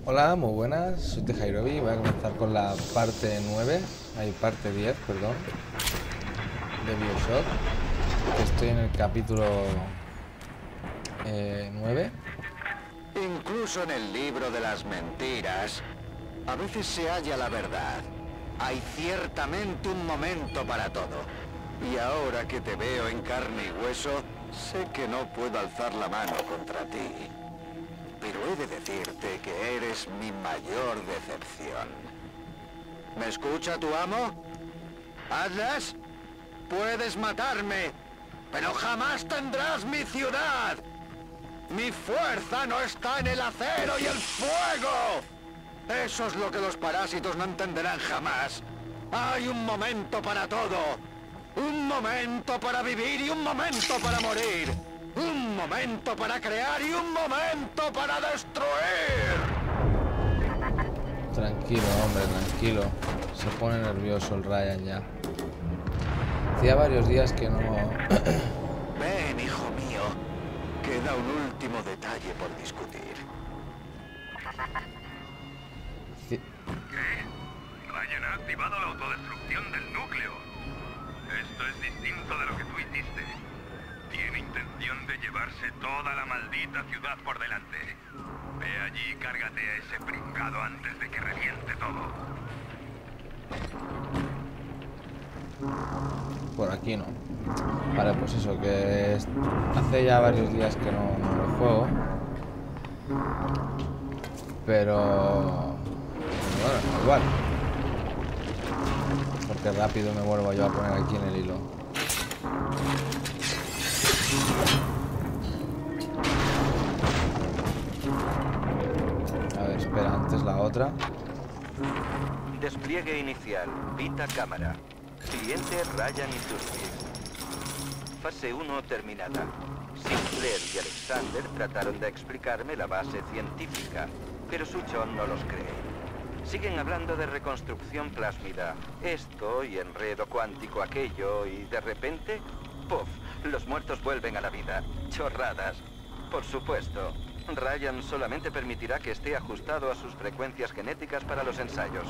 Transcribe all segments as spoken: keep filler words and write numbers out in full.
Hola, muy buenas, soy Tejairobi. Voy a comenzar con la parte nueve, hay parte diez, perdón, de BioShock. Estoy en el capítulo eh, nueve. Incluso en el libro de las mentiras, a veces se halla la verdad. Hay ciertamente un momento para todo. Y ahora que te veo en carne y hueso, sé que no puedo alzar la mano contra ti. Pero he de decirte que eres mi mayor decepción. ¿Me escucha tu amo? ¿Atlas? Puedes matarme, pero jamás tendrás mi ciudad. Mi fuerza no está en el acero y el fuego. Eso es lo que los parásitos no entenderán jamás. Hay un momento para todo. Un momento para vivir y un momento para morir. Un momento para crear y un momento para destruir. Tranquilo, hombre, tranquilo. Se pone nervioso el Ryan ya. Hacía varios días que no... Ven, hijo mío. Queda un último detalle por discutir. Sí. ¿Qué? Ryan ha activado la autodestrucción del núcleo. Esto es distinto de lo que tú hiciste. Tiene intención de llevarse toda la maldita ciudad por delante. Ve allí y cárgate a ese pringado antes de que reviente todo. Por aquí no. Vale, pues eso, que es... hace ya varios días que no, no lo juego. Pero... bueno, igual. Porque rápido me vuelvo yo a poner aquí en el hilo. A ver, espera, antes la otra. Despliegue inicial. Vita cámara. Cliente Ryan y Turkis. Fase uno terminada. Sinclair y Alexander trataron de explicarme la base científica, pero Suchon no los cree. Siguen hablando de reconstrucción plásmida, esto y enredo cuántico aquello, y de repente, ¡puf! Los muertos vuelven a la vida. Chorradas. Por supuesto, Ryan solamente permitirá que esté ajustado a sus frecuencias genéticas para los ensayos.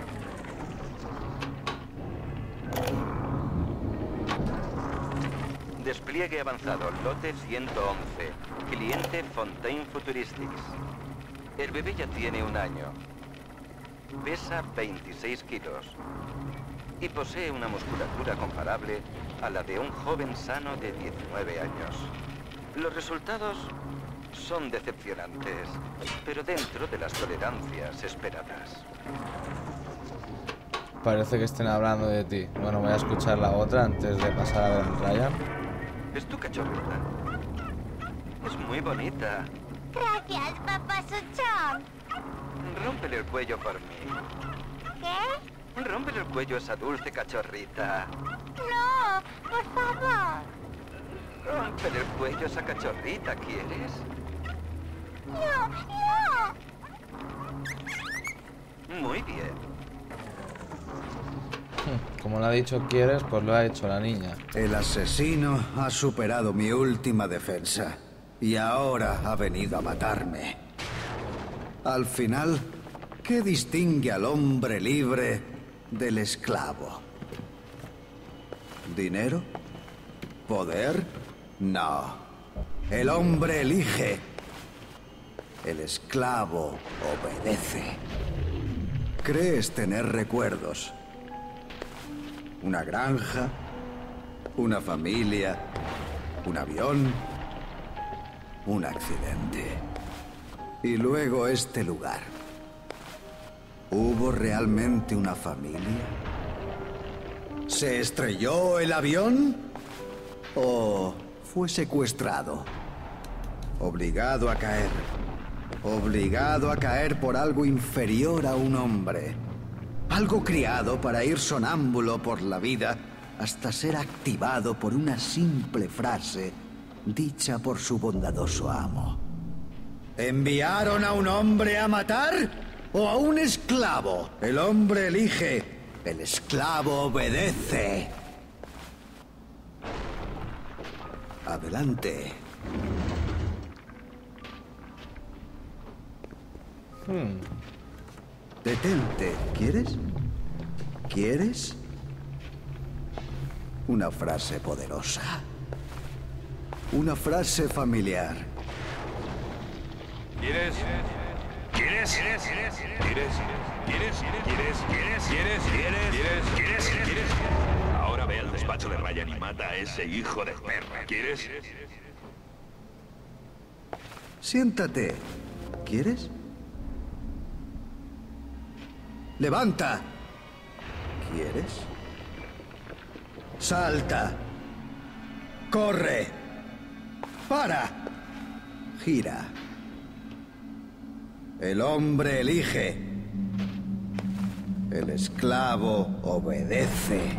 Despliegue avanzado, lote ciento once. Cliente Fontaine Futuristics. El bebé ya tiene un año. Pesa veintiséis kilos. Y posee una musculatura comparable a la de un joven sano de diecinueve años. Los resultados son decepcionantes, pero dentro de las tolerancias esperadas. Parece que estén hablando de ti. Bueno, voy a escuchar la otra antes de pasar a ver a Ryan. ¿Es tu cachorrita? Es muy bonita. Gracias, papá Suchon. Rómpele el cuello por mí. ¿Qué? Rómpele el cuello a esa dulce cachorrita. No, por favor. Rómpele el cuello a esa cachorrita, ¿quieres? No, no. Muy bien. Como le ha dicho quieres, pues lo ha hecho la niña. El asesino ha superado mi última defensa y ahora ha venido a matarme. Al final, ¿qué distingue al hombre libre del esclavo? ¿Dinero? ¿Poder? No. El hombre elige. El esclavo obedece. Crees tener recuerdos. Una granja, una familia, un avión, un accidente. Y luego este lugar. ¿Hubo realmente una familia? ¿Se estrelló el avión? ¿O fue secuestrado? Obligado a caer. Obligado a caer por algo inferior a un hombre. Algo criado para ir sonámbulo por la vida hasta ser activado por una simple frase dicha por su bondadoso amo. ¿Enviaron a un hombre a matar o a un esclavo? El hombre elige, el esclavo obedece. Adelante. Hmm. Detente, ¿quieres? ¿Quieres? Una frase poderosa. Una frase familiar. ¿Quieres? ¿Quieres? ¿Quieres? ¿Quieres? ¿Quieres? ¿Quieres? ¿Quieres? ¿Quieres? ¿Quieres? ¿Quieres? ¿Quieres? ¿Quieres? Ahora ve al despacho de Ryan y mata a ese hijo de perra. ¿Quieres? Siéntate. ¿Quieres? Levanta. ¿Quieres? Salta. Corre. Para. Gira. El hombre elige. El esclavo obedece.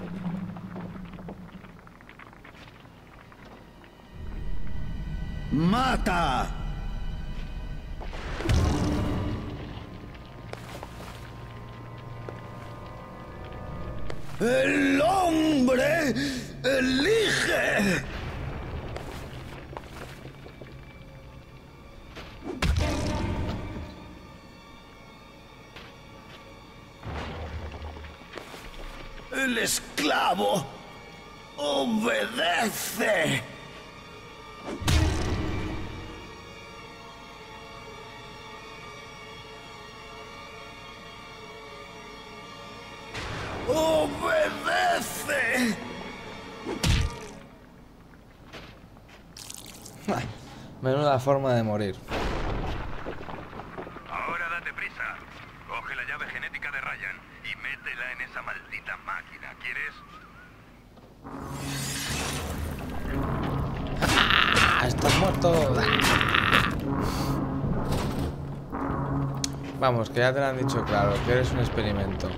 ¡Mata! El hombre elige. El esclavo obedece. ¡Obedece! Menuda forma de morir. Ahora date prisa. Coge la llave genética de Ryan y métela en esa maldita máquina. ¿Quieres? ¡Ah! ¡Estás muerto! Vamos, que ya te lo han dicho claro, que eres un experimento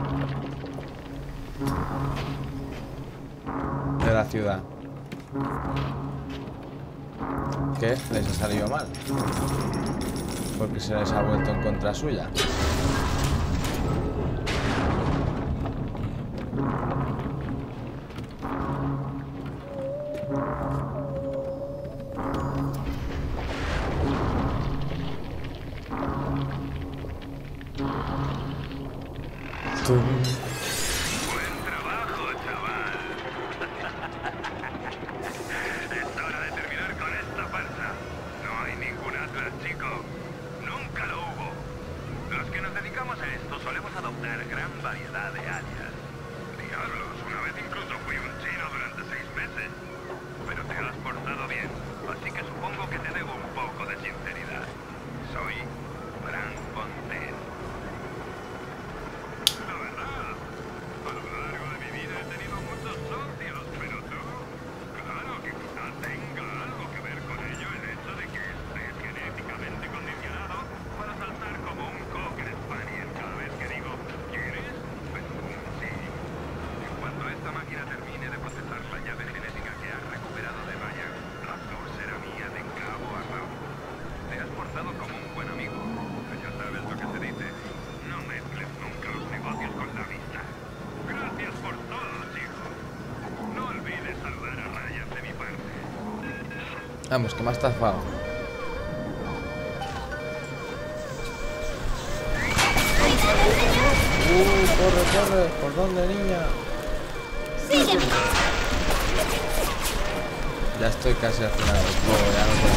de la ciudad. ¿Qué? Les ha salido mal porque se les ha vuelto en contra suya. Tum. Buen trabajo, chaval. Es hora de terminar con esta farsa. No hay ningún Atlas, chico. Nunca lo hubo. Los que nos dedicamos a esto solemos adoptar gran variedad de alias. Diablos, una vez incluso fui un chino durante seis meses. Pero te has portado bien, así que supongo que te debo un poco de sinceridad. Soy Frank Fontaine. La verdad, a lo largo de mi vida he tenido muchos socios, pero tú, claro que quizás tenga algo que ver con ello el hecho de que estés genéticamente condicionado para saltar como un cocker spaniel cada vez que digo ¿quieres? Pero sí. En cuanto esta máquina termine de procesar la llave genética que has recuperado de Ryan, la flor será mía de cabo a rabo. Te has portado como un buen amigo. Ya sabes lo que se dice. No mezcles nunca los negocios con la vista. Gracias por todo, chico. No olvides saludar a Ryan de mi parte. Vamos, que me ha estafado. Uh, corre, corre. ¿Por dónde, niña? Sígueme. Ya estoy casi al final del juego, ya no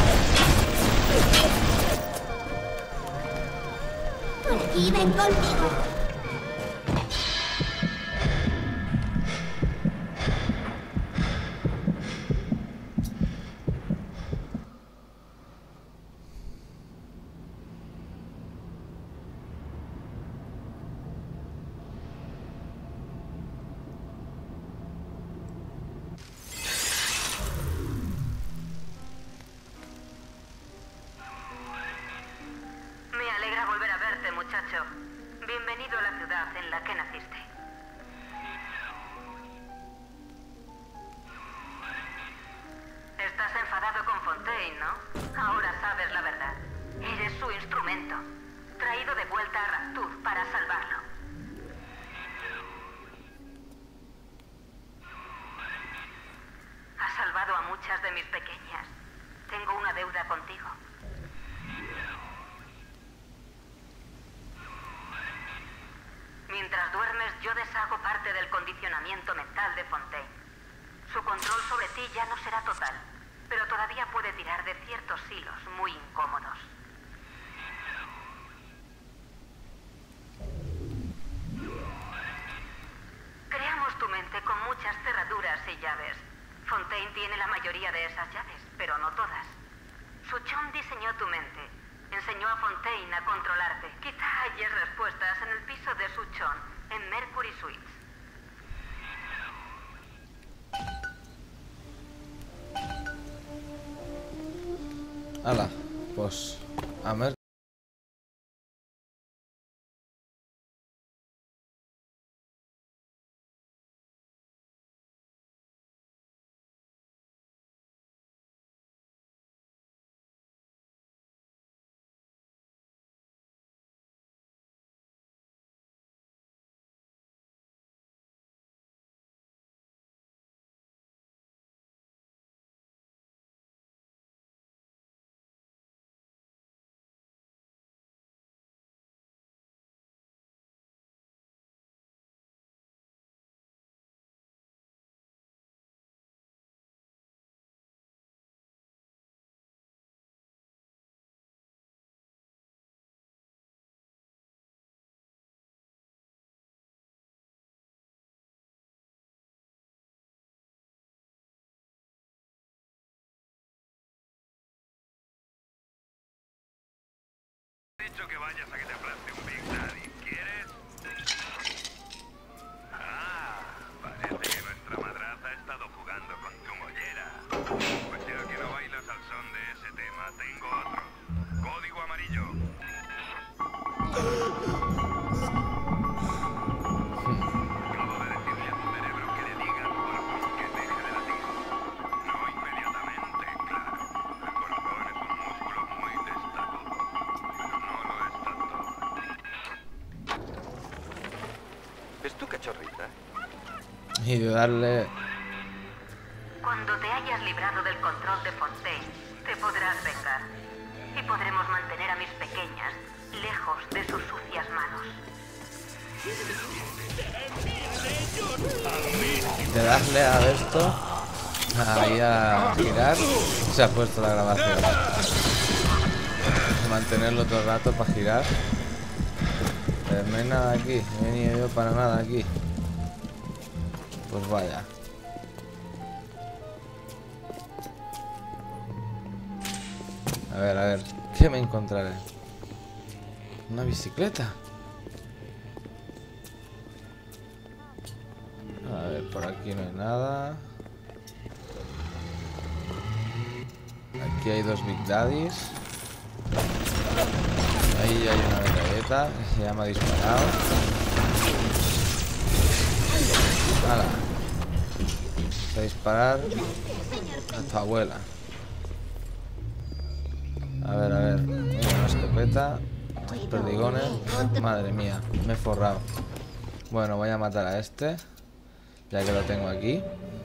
puedo. Por aquí, ven conmigo. Me alegra volver a verte, muchacho. Bienvenido a la ciudad en la que naciste. Estás enfadado con Fontaine, ¿no? Ahora sabes la verdad. Eres su instrumento, traído de vuelta a Rapture para salvarlo. Has salvado a muchas de mis pequeñas. Tengo una deuda contigo. hago parte del condicionamiento mental de Fontaine. Su control sobre ti ya no será total, pero todavía puede tirar de ciertos hilos muy incómodos. Creamos tu mente con muchas cerraduras y llaves. Fontaine tiene la mayoría de esas llaves, pero no todas. Suchon diseñó tu mente. Enseñó a Fontaine a controlarte. Quizá halles respuestas en el piso de Suchon, en Mercury Suites. Hala, pues a ver. He dicho que vayas a que te aplaste un Big Daddy. ¿Quieres? Ah, parece que nuestra madraza ha estado jugando con tu mollera. Pues ya que no bailas al son de ese tema, tengo otro. Código amarillo. Acabo de decirle a tu cerebro que le diga a tu corazón que deje de latir. No inmediatamente, claro. El corazón es un músculo muy testarudo. ¿Es tu cachorrita? Y de darle... Cuando te hayas librado del control de Fontaine, te podrás vengar. Y podremos mantener a mis pequeñas lejos de sus sucias manos. De darle a esto, ahí a girar, se ha puesto la grabación. Mantenerlo todo el rato para girar. Pero no hay nada aquí, no he venido yo para nada aquí. Pues vaya. A ver, a ver, ¿qué me encontraré? Una bicicleta. A ver, por aquí no hay nada. Aquí hay dos Big Daddies. Ahí hay una metralleta que ya me ha disparado. ¡Hala! Vamos a disparar a tu abuela. A ver, a ver. Una escopeta. Tres perdigones. Madre mía, me he forrado. Bueno, voy a matar a este, ya que lo tengo aquí.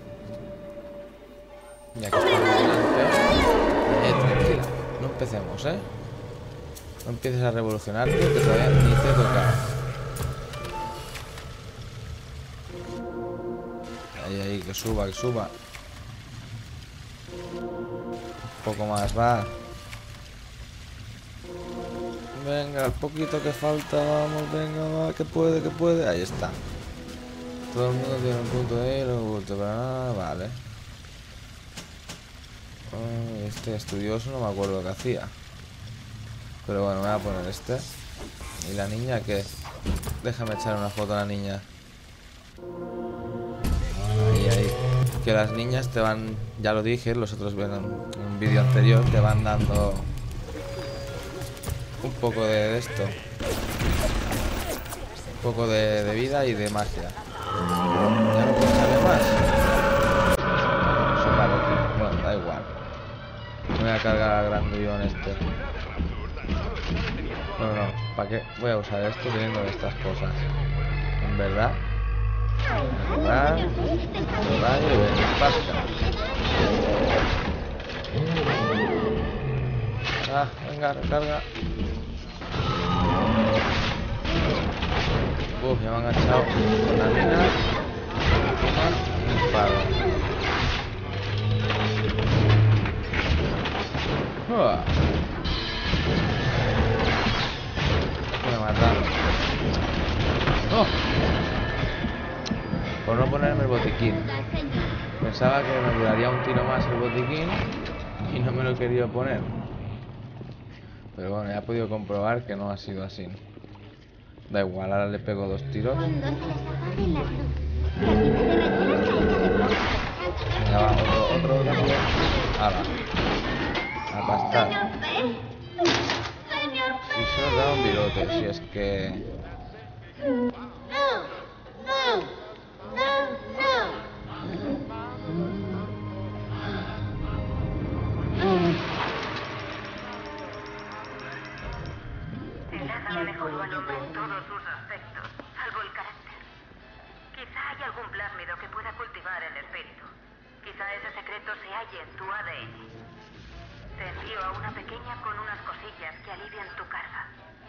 Ya que está delante. Eh, tranquila. No empecemos, ¿eh? No empieces a revolucionarte, que todavía ni te toca. Ahí, ahí, que suba, que suba. Un poco más, va. Venga, el poquito que falta, vamos, venga, va, que puede, que puede. Ahí está. Todo el mundo tiene un punto de hilo oculto, pero nada, vale. Oh, este estudioso no me acuerdo qué hacía. Pero bueno, me voy a poner este. ¿Y la niña qué? Déjame echar una foto a la niña. Ahí, ahí. Que las niñas te van, ya lo dije, los otros ven en un vídeo anterior, te van dando un poco de esto. Un poco de, de vida y de magia. Ya no puedo saber más. Bueno, da igual. Me voy a cargar al grandullón este. No, no, ¿para qué voy a usar esto teniendo estas cosas? En verdad. En verdad. En verdad, y ven, pasca. Ah, venga, recarga. Uf, ya me han agachado con la mina. Encima, un palo. Uah. Me mataron. ¡Oh! Por no ponerme el botiquín. Pensaba que me duraría un tiro más el botiquín y no me lo he querido poner. Pero bueno, ya he podido comprobar que no ha sido así. Da igual, ahora le pego dos tiros. Cuando se les apaguen las luces, la cinta de rayolas caerá de pronto. Venga, va, otro, otro, otro. Ahora. A pastar. Y se nos da un virote, si es que... No, no, no, no. El hada mejoró a Lupa en todos sus aspectos, salvo el carácter. Quizá haya algún plásmido que pueda cultivar el espíritu. Quizá ese secreto se halle en tu A D N. Te envío a una pequeña con unas cosillas que alivian tu carga.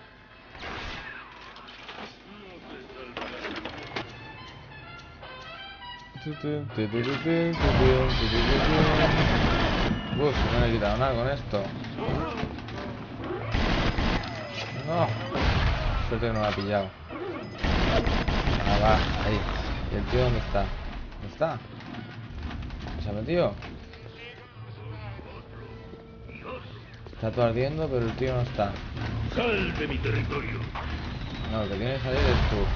Uf, no me he quitado nada con esto. No. Suerte que no me ha pillado. Ah, va, ahí. ¿Y el tío dónde está? ¿Dónde está? ¿Se ha metido? Está todo ardiendo, pero el tío no está. Sal de mi territorio. No, el que tiene que salir es tú.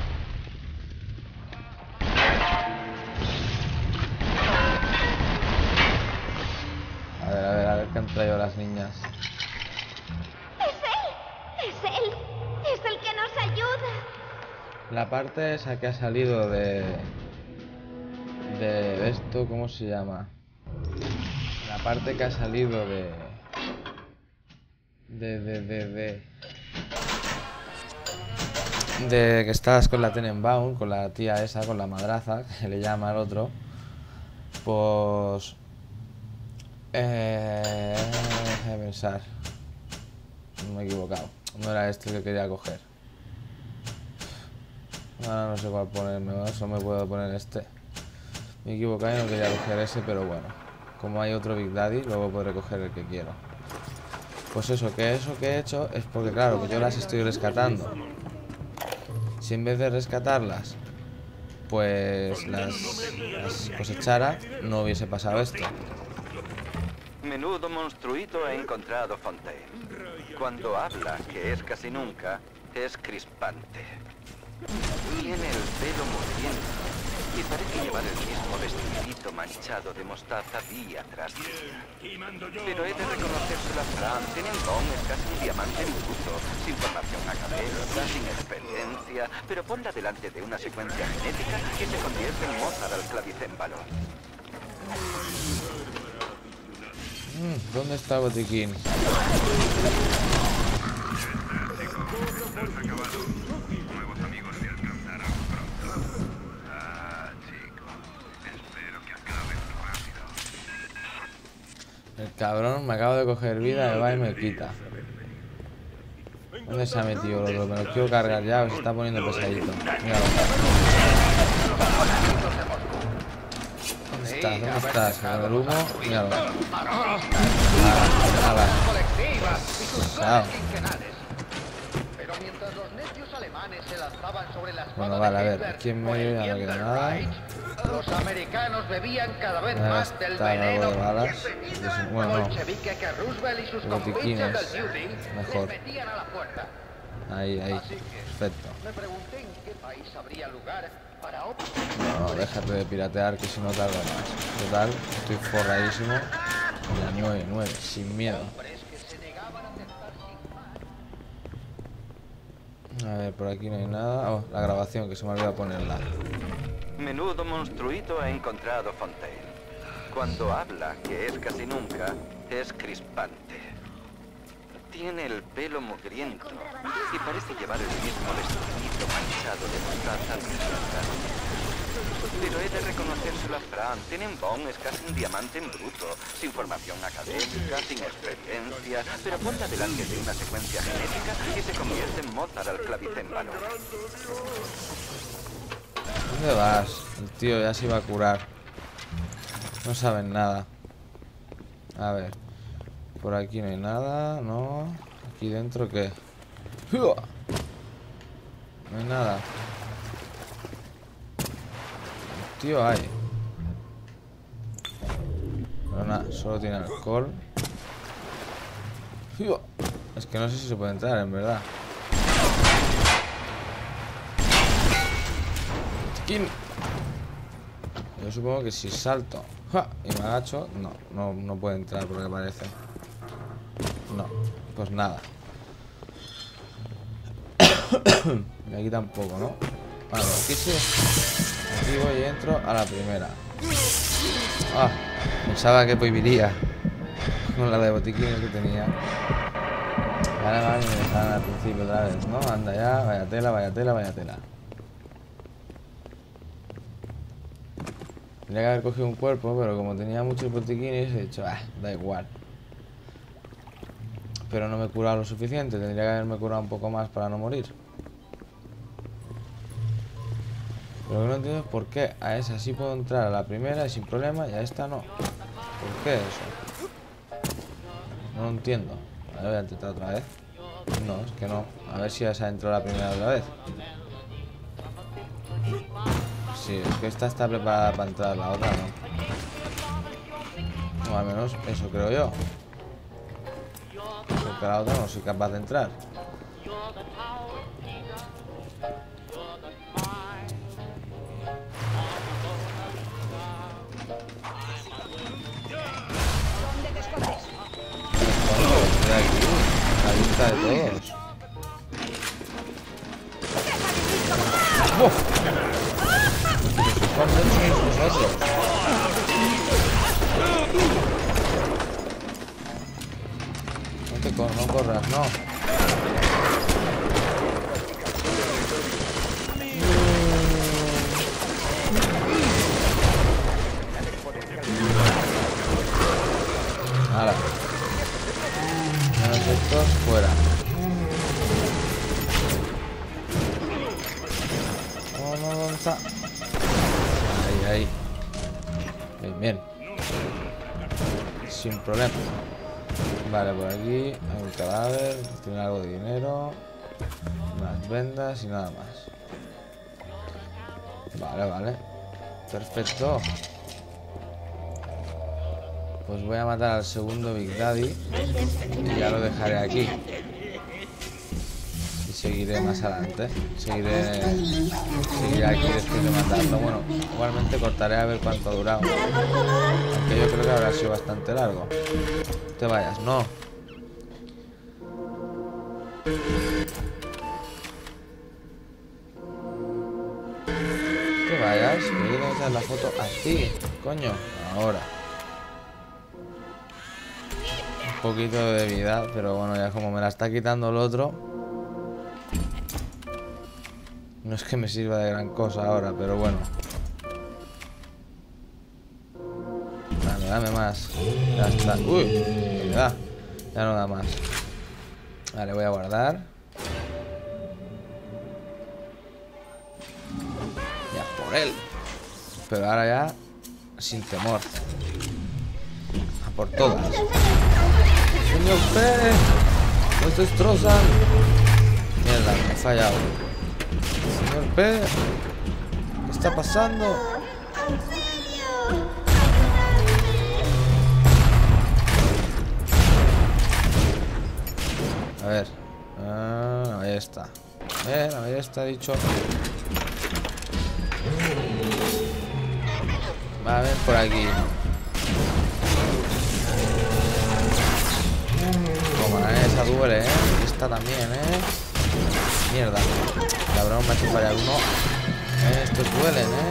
A ver, a ver, a ver qué han traído las niñas. Es él, es él, es el que nos ayuda. La parte esa que ha salido de... De esto, ¿cómo se llama? La parte que ha salido de... De, de, de, de... De que estás con la Tenenbaum, con la tía esa, con la madraza, que le llama al otro. Pues... Eh... Déjame pensar. No me he equivocado. No era este el que quería coger. Ahora no sé cuál ponerme, ¿no? Solo me puedo poner este. Me he equivocado y no quería coger ese, pero bueno. Como hay otro Big Daddy, luego podré coger el que quiero. Pues eso, que eso que he hecho es porque, claro, que yo las estoy rescatando. Si en vez de rescatarlas, pues las, las cosechara, no hubiese pasado esto. Menudo monstruito ha encontrado Fontaine. Cuando habla, que es casi nunca, es crispante. Tiene el pelo muriendo y parece llevar el mismo vestidito manchado de mostaza día tras día. Pero he de reconocérselo a Fran, Tenenbaum es casi un diamante en bruto, sin formación académica, sin experiencia, pero ponla delante de una secuencia genética que se convierte en Mozart al clavicémbalo. Mm, ¿dónde está el botiquín? Nuevos amigos te alcanzarán pronto. Ah, chico. Espero que acabes rápido. El cabrón me acabo de coger vida, me va y me quita. ¿Dónde se ha metido el otro? Me lo quiero cargar ya, se está poniendo pesadito. Míralo. ¿Dónde estás? ¿Dónde estás? Con el humo, míralo. Ala, pesado. Pero mientras los necios alemanes se lanzaban sobre la espada Bueno, vale, a de ver, Hitler aquí en por el medio ya no bien queda del nada. Reich, los americanos bebían cada vez Ahí más del está el veneno árbol de balas. Bueno, no. bolchevique que Roosevelt y sus compinches Botiquines. del New Deal Mejor. les metían a la puerta. Ahí, ahí. Así que Perfecto. me pregunté en qué país habría lugar para otro. No, no, déjate de piratear que si no tarda más. Total, estoy forradísimo. La nueve, nueve, sin miedo. hombres que se negaban a aceptar sin A ver, por aquí no hay nada. Oh, la grabación, que se me olvidó ponerla. Menudo monstruito ha encontrado Fontaine. Cuando habla, que es casi nunca, es crispante. Tiene el pelo mugriento y parece llevar el mismo vestidito manchado de mostaza día tras día. Pero he de reconocérselo a Fran. Tenenbaum es casi un diamante en bruto. Sin formación académica, sin experiencia. Pero ponla delante de una secuencia genética y se convierte en Mozart al clavicémbalo. ¿Dónde vas? El tío ya se iba a curar. No saben nada. A ver. Por aquí no hay nada, ¿no? Aquí dentro, ¿qué? No hay nada. Tío, hay. Pero nada, solo tiene alcohol. Es que no sé si se puede entrar, en verdad. Yo supongo que si salto ¡ja! Y me agacho, no, no, no puede entrar porque parece. No, pues nada. Y aquí tampoco, ¿no? Vale, aquí sí. Aquí voy y entro a la primera. Ah, pensaba que viviría con la de botiquines que tenía. Vale, vale, me dejaron al principio otra vez, ¿no? Anda ya, vaya tela, vaya tela, vaya tela. Tendría que haber cogido un cuerpo, pero como tenía muchos botiquines he dicho, ah, da igual. Pero no me he curado lo suficiente, tendría que haberme curado un poco más para no morir. Pero lo que no entiendo es por qué a esa sí puedo entrar a la primera y sin problema y a esta no. ¿Por qué eso? No lo entiendo. A ver, voy a intentar otra vez. No, es que no. A ver si a esa entró la primera otra vez. Sí, es que esta está preparada para entrar, la otra no. O al menos eso creo yo. Porque la otra no soy capaz de entrar. Estoy aquí, a la vista de todos. ¡Uf! ¿Cuántos sois vosotros? No te cor no corras, no. Ahora. Menos estos fuera. No, no, ¿dónde está? Ahí, ahí. Bien, bien. Sin problema. Vale, por aquí hay un cadáver. Tiene algo de dinero. Unas vendas y nada más. Vale, vale. Perfecto. Pues voy a matar al segundo Big Daddy. Y ya lo dejaré aquí. Y seguiré más adelante. Seguiré, seguiré aquí después de matarlo. Bueno, igualmente cortaré a ver cuánto ha durado. Aunque yo creo que habrá sido bastante largo. No te vayas, no. No te vayas. Que yo tengo que hacer la foto a ti, coño. Ahora. Un poquito de vida, pero bueno, ya como me la está quitando el otro. No es que me sirva de gran cosa ahora, pero bueno. Dame, dame más. Ya está. Uy, ya, ya no da más. Vale, voy a guardar. Ya por él. Pero ahora ya sin temor. A por todas. Señor P, nos destrozan. Mierda, me he fallado. Señor P, ¿qué está pasando? A ver. Ah, ahí está. A ver, ahí está dicho. Va a ver por aquí. Toma, esa duele, ¿eh? Esta también, ¿eh? Mierda. Cabrón, me ha hecho fallar uno. Eh, estos duelen, ¿eh?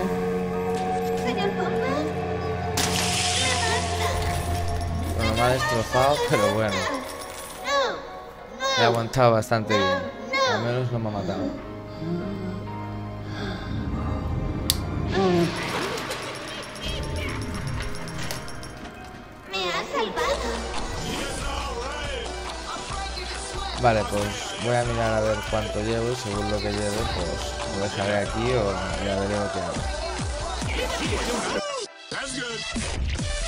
Bueno, me ha destrozado, pero bueno. He aguantado bastante bien. Al menos no me ha matado. Vale, pues voy a mirar a ver cuánto llevo y según lo que lleve, pues lo dejaré aquí o ya veré lo que hago.